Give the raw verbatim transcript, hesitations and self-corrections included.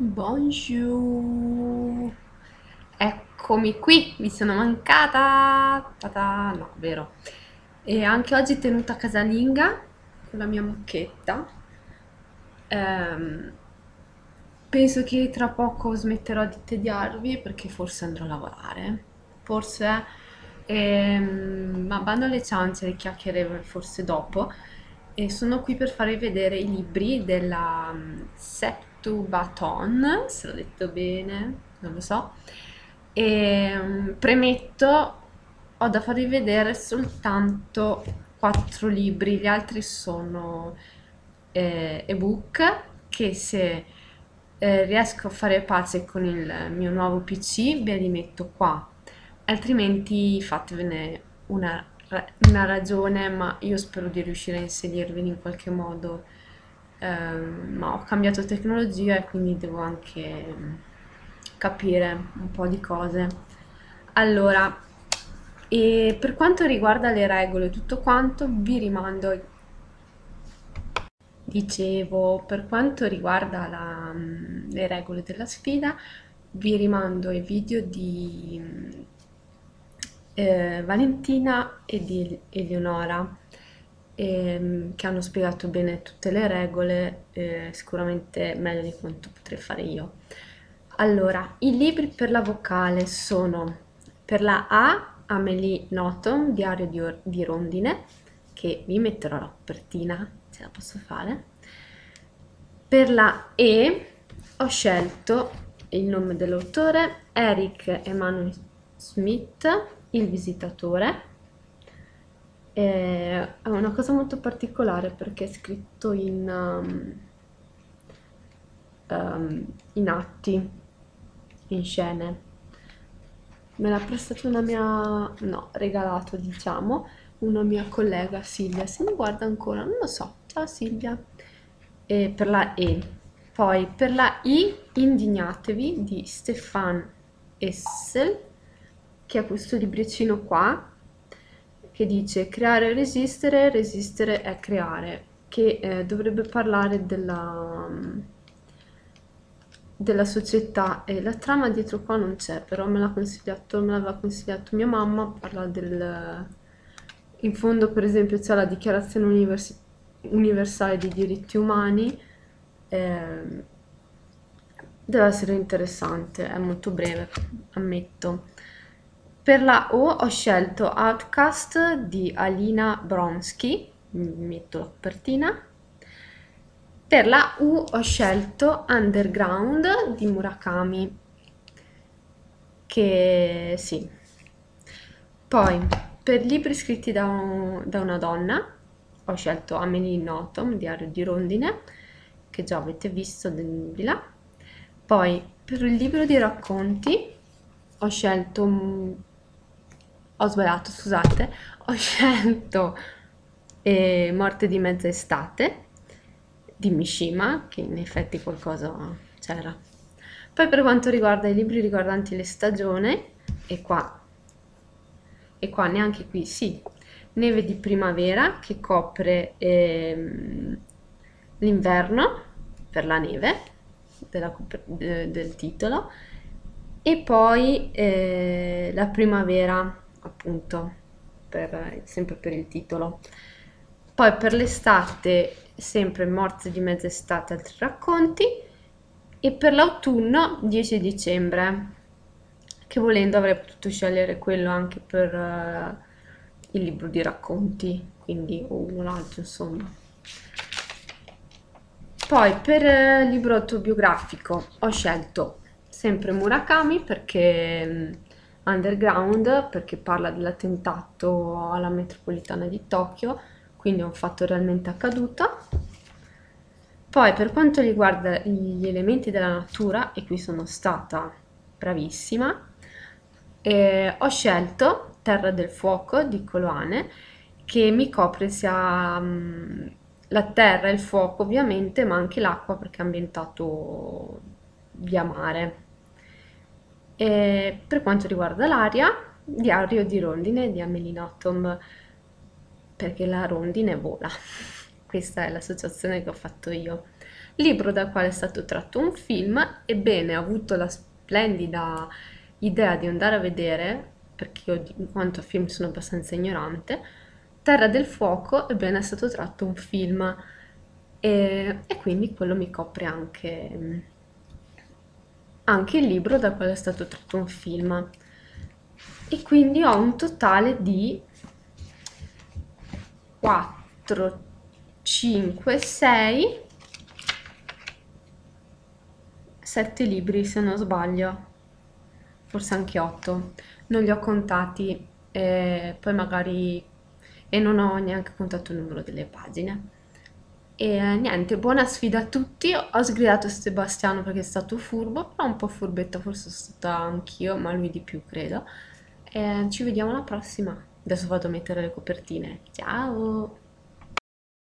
Bonjour, eccomi qui, mi sono mancata, ta-ta, no, vero. E anche oggi tenuta casalinga con la mia mucchetta. Ehm, Penso che tra poco smetterò di tediarvi perché forse andrò a lavorare, forse, ehm, ma bando alle ciance, le chiacchiere forse dopo. E sono qui per farvi vedere i libri della um, Septubaton, se l'ho detto bene, non lo so. E um, premetto, ho da farvi vedere soltanto quattro libri, gli altri sono eh, ebook che se eh, riesco a fare pace con il mio nuovo P C ve li metto qua, altrimenti fatevene una, ra- una ragione, ma io spero di riuscire a inserirveli in qualche modo. Ehm, ma ho cambiato tecnologia e quindi devo anche mm, capire un po' di cose. Allora, e per quanto riguarda le regole e tutto quanto, vi rimando. Dicevo, per quanto riguarda la, mm, le regole della sfida, vi rimando ai video di mm, eh, Valentina e di Eleonora, ehm, che hanno spiegato bene tutte le regole, eh, sicuramente meglio di quanto potrei fare io. Allora, i libri per la vocale sono per la A, Amélie Nothomb, Diario di, Or- di Rondine, che vi metterò la copertina, ce la posso fare. Per la E ho scelto il nome dell'autore, Eric Emanuel Smith, Il visitatore. E è una cosa molto particolare perché è scritto in, um, um, in atti, in scene. Me l'ha prestato una mia, no, regalato, diciamo, una mia collega Silvia. Se mi guarda ancora, non lo so. Ciao Silvia. E per la E. Poi per la I, Indignatevi di Stefan Essel, che ha questo libricino qua, che dice creare e resistere, resistere è creare, che eh, dovrebbe parlare della, della società, e la trama dietro qua non c'è, però me l'ha consigliato, me l'aveva consigliato mia mamma, parla del... In fondo, per esempio, c'è la Dichiarazione Univers- Universale dei Diritti Umani, ehm, deve essere interessante, è molto breve, ammetto. Per la O ho scelto Outcast di Alina Bronsky, mi metto la copertina. Per la U ho scelto Underground di Murakami, che sì. Poi, per libri scritti da, un- da una donna, ho scelto Amélie Nothomb, Diario di Rondine, che già avete visto di di là. Poi, per il libro di racconti, ho scelto, mm, ho sbagliato, scusate, ho scelto eh, Morte di mezza estate di Mishima, che in effetti qualcosa c'era. Poi per quanto riguarda i libri riguardanti le stagioni, e qua, e qua neanche qui, sì, Neve di primavera che copre ehm, l'inverno per la neve della cop- de- del titolo, e poi eh, la primavera, appunto, per- sempre per il titolo. Poi per l'estate, sempre Morte di mezz'estate, altri racconti. E per l'autunno, dieci dicembre, che volendo avrei potuto scegliere quello anche per eh, il libro di racconti, quindi o uno o l'altro, insomma. Poi per eh, libro autobiografico ho scelto sempre Murakami perché mm, Underground, perché parla dell'attentato alla metropolitana di Tokyo, quindi è un fatto realmente accaduto. Poi per quanto riguarda gli elementi della natura, e qui sono stata bravissima, eh, ho scelto Terra del Fuoco di Coloane, che mi copre sia mm, la terra e il fuoco ovviamente, ma anche l'acqua perché è ambientato via mare. E per quanto riguarda l'aria, Diario di Rondine di Amélie Nothomb, perché la rondine vola. Questa è l'associazione che ho fatto io. libro dal quale è stato tratto un film. Ebbene, ho avuto la splendida idea di andare a vedere, perché io di- in quanto a film sono abbastanza ignorante, Terra del Fuoco. Ebbene, è stato tratto un film e, e quindi quello mi copre anche, anche il libro dal quale è stato tratto un film. E quindi ho un totale di quattro, cinque, sei, sette libri se non sbaglio, forse anche otto. Non li ho contati, e poi magari e non ho neanche contato il numero delle pagine. E eh, niente, buona sfida a tutti. Ho sgridato Sebastiano perché è stato furbo, però un po' furbetta forse sono stata anch'io, ma lui di più credo. E ci vediamo alla prossima. Adesso vado a mettere le copertine. Ciao!